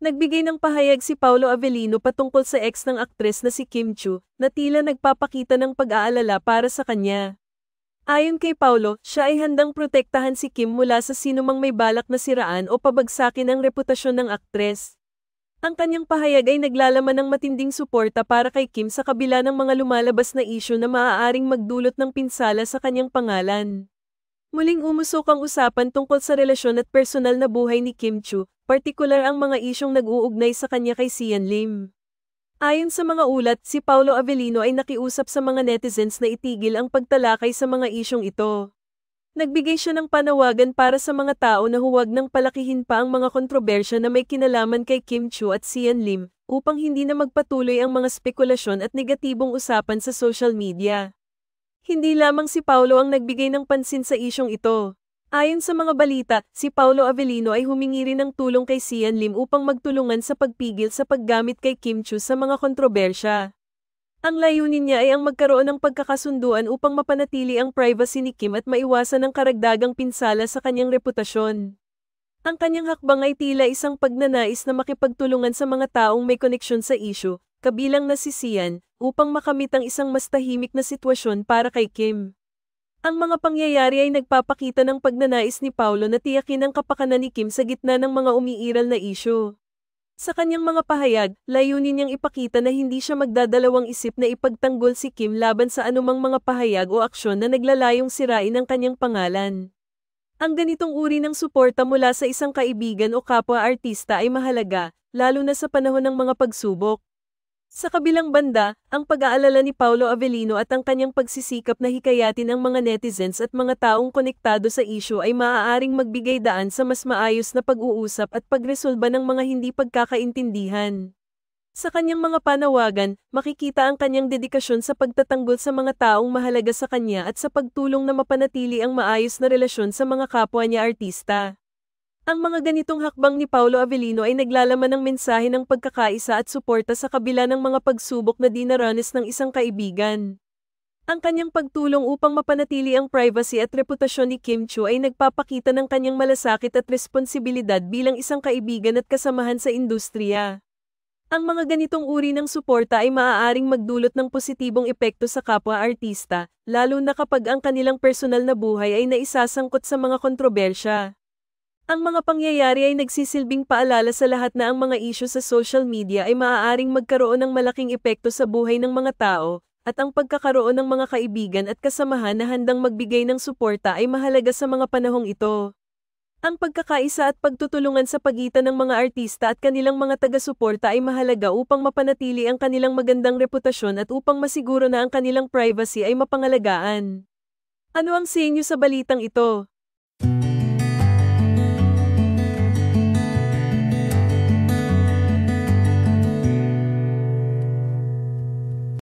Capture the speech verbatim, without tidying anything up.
Nagbigay ng pahayag si Paolo Avellino patungkol sa ex ng aktres na si Kim Chiu, na tila nagpapakita ng pag-aalala para sa kanya. Ayon kay Paolo, siya ay handang protektahan si Kim mula sa sinumang may balak na siraan o pabagsakin ang reputasyon ng aktres. Ang kanyang pahayag ay naglalaman ng matinding suporta para kay Kim sa kabila ng mga lumalabas na isyu na maaaring magdulot ng pinsala sa kanyang pangalan. Muling umusok ang usapan tungkol sa relasyon at personal na buhay ni Kim Chiu, partikular ang mga isyong nag-uugnay sa kanya kay Sian Lim. Ayon sa mga ulat, si Paolo Avellino ay nakiusap sa mga netizens na itigil ang pagtalakay sa mga isyong ito. Nagbigay siya ng panawagan para sa mga tao na huwag nang palakihin pa ang mga kontrobersya na may kinalaman kay Kim Chiu at Sian Lim, upang hindi na magpatuloy ang mga spekulasyon at negatibong usapan sa social media. Hindi lamang si Paolo ang nagbigay ng pansin sa isyong ito. Ayon sa mga balita, si Paolo Avellino ay humingi rin ng tulong kay Sian Lim upang magtulungan sa pagpigil sa paggamit kay Kim Chiu sa mga kontrobersya. Ang layunin niya ay ang magkaroon ng pagkakasunduan upang mapanatili ang privacy ni Kim at maiwasan ang karagdagang pinsala sa kanyang reputasyon. Ang kanyang hakbang ay tila isang pagnanais na makipagtulungan sa mga taong may koneksyon sa issue, kabilang na si Sian, upang makamit ang isang mas tahimik na sitwasyon para kay Kim. Ang mga pangyayari ay nagpapakita ng pagnanais ni Paolo na tiyakin ang kapakanan ni Kim sa gitna ng mga umiiral na isyu. Sa kanyang mga pahayag, layunin niyang ipakita na hindi siya magdadalawang isip na ipagtanggol si Kim laban sa anumang mga pahayag o aksyon na naglalayong sirain ang kanyang pangalan. Ang ganitong uri ng suporta mula sa isang kaibigan o kapwa-artista ay mahalaga, lalo na sa panahon ng mga pagsubok. Sa kabilang banda, ang pag-aalala ni Paolo Avellino at ang kanyang pagsisikap na hikayatin ang mga netizens at mga taong konektado sa issue ay maaaring magbigay daan sa mas maayos na pag-uusap at pagresolba ng mga hindi pagkakaintindihan. Sa kanyang mga panawagan, makikita ang kanyang dedikasyon sa pagtatanggol sa mga taong mahalaga sa kanya at sa pagtulong na mapanatili ang maayos na relasyon sa mga kapwa niya artista. Ang mga ganitong hakbang ni Paolo Avellino ay naglalaman ng mensahe ng pagkakaisa at suporta sa kabila ng mga pagsubok na dinaranas ng isang kaibigan. Ang kanyang pagtulong upang mapanatili ang privacy at reputasyon ni Kim Chiu ay nagpapakita ng kanyang malasakit at responsibilidad bilang isang kaibigan at kasamahan sa industriya. Ang mga ganitong uri ng suporta ay maaaring magdulot ng positibong epekto sa kapwa-artista, lalo na kapag ang kanilang personal na buhay ay naisasangkot sa mga kontrobersya. Ang mga pangyayari ay nagsisilbing paalala sa lahat na ang mga isyu sa social media ay maaaring magkaroon ng malaking epekto sa buhay ng mga tao, at ang pagkakaroon ng mga kaibigan at kasamahan na handang magbigay ng suporta ay mahalaga sa mga panahong ito. Ang pagkakaisa at pagtutulungan sa pagitan ng mga artista at kanilang mga taga-suporta ay mahalaga upang mapanatili ang kanilang magandang reputasyon at upang masiguro na ang kanilang privacy ay mapangalagaan. Ano ang sa inyo sa balitang ito?